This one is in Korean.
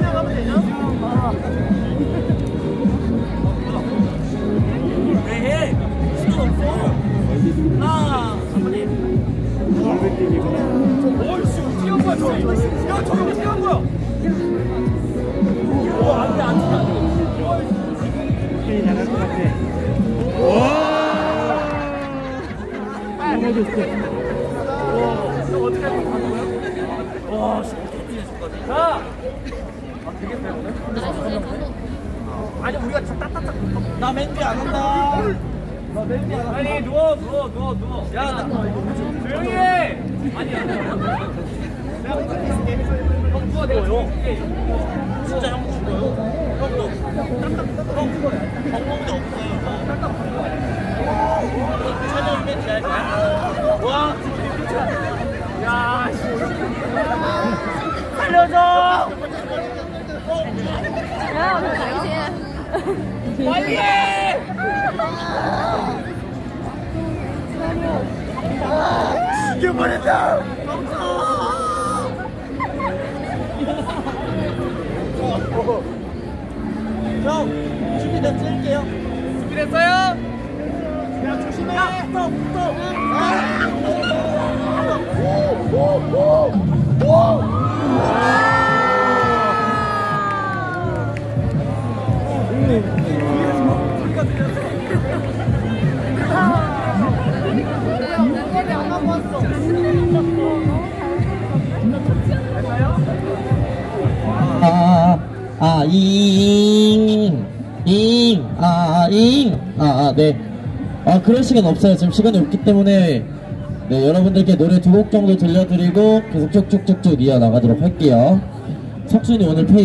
가면 되냐? 왜 해? 시간 없어. 하나, 어이씨, 어떻게 한 거야, 저? 야, 저거 어떻게 한 거야? 오, 안 돼, 안 돼, 안 돼. 게임 잘할 것 같아. 와! 넘어졌어. 너 어떻게 하는 거야? 와, 씨, 어떻게 뛰어줄까지? 자! 아, 되게 빼거든? 아니, 우리가 진짜 따따따. 나 맨뒤 안 한다. 나 맨뒤 안 한다. 빨리 누워. 야, 나 조용히 해! 아니야. 내가 형 누워요. 진짜 형 죽어요. 형도. 형 죽어요. 방법이 없어요. 찬영 맨뒤 할 거야? 와, 야, 씨. 살려줘! 야, 오늘 당신이야. 빨리 해! 죽여버린다! 형, 준비됐 찍을게요. 준비됐어요? 야, 조심해! 야, 붙어! 네. 그럴 시간 없어요. 지금 시간이 없기 때문에 네, 여러분들께 노래 2곡 정도 들려드리고 계속 쭉쭉쭉쭉 이어나가도록 할게요. 석준이 오늘 페이